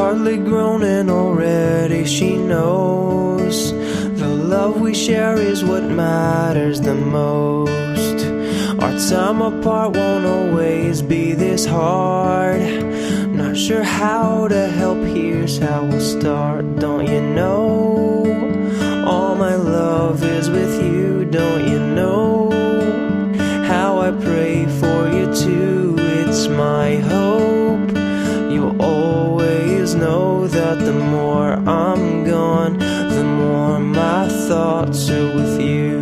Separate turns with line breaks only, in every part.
Hardly grown and already she knows the love we share is what matters the most. Our time apart won't always be this hard. Not sure how to help, here's how we'll start. Don't you know, all my love is with you. Don't you know how I pray for you too. It's my hope you'll always know that the more I'm gone, the more my thoughts are with you.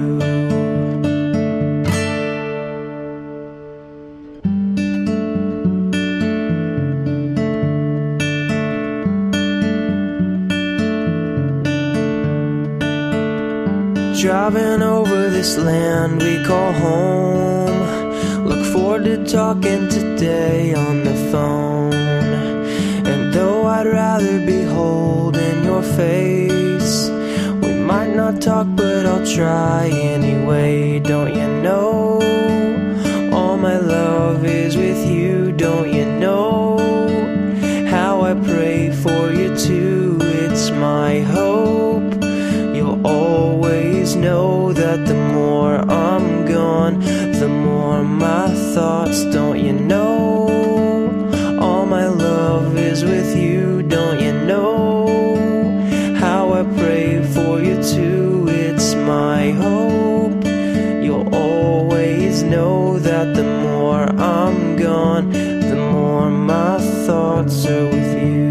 Driving over this land we call home. Look forward to talking today on the phone. And though I'd rather be holding your face, we might not talk but I'll try anyway. Don't you know, all my love is with you. Don't you know how I pray for you too. It's my hope you'll always know that the more I'm gone, the more my thoughts. Don't you know, all my love is with you. Don't you know how I pray for you too. It's my hope you'll always know that the more I'm gone, the more my thoughts are with you.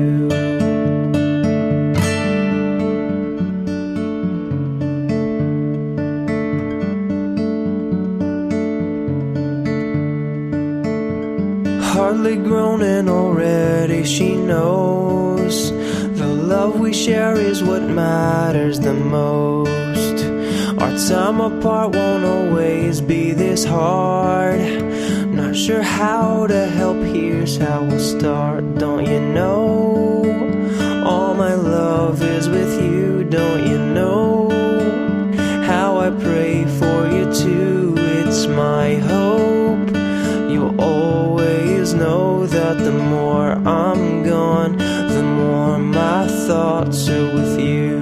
Hardly grown and already she knows the love we share is what matters the most. Our time apart won't always be this hard. Not sure how to help, here's how we'll start. Don't you know, all my love is with you. Don't you know how I pray for you too. It's my hope you'll always know that the more I'm gone, the more my thoughts are with you.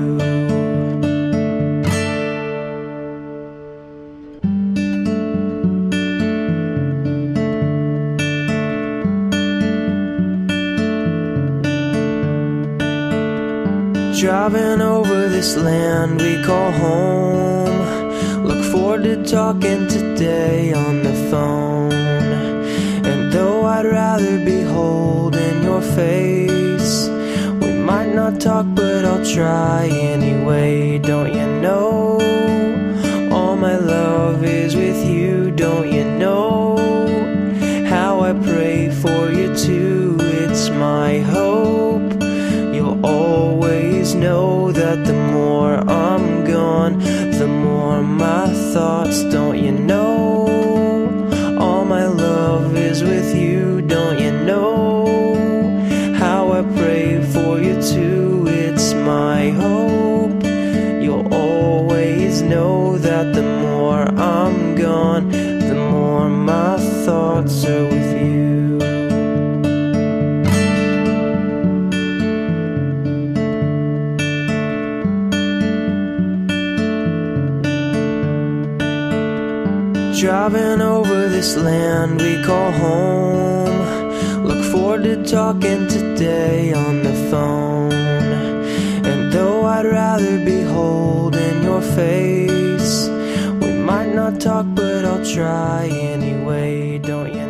Driving over this land we call home. Look forward to talking today on the phone. And though I'd rather be holding your face, we might not talk but I'll try anyway. Don't you know, all my love is with you. Don't you know how I pray for you too. It's my hope you'll always know that the more I'm gone, the more my thoughts. Don't you know, all my love is with you. Don't you know how I pray for you too. It's my hope you'll always know that the more I'm gone, the more my thoughts are with you. Driving over this land we call home. Look forward to talking today on the phone. And though I'd rather be holding your face, we might not talk but I'll try anyway. Don't you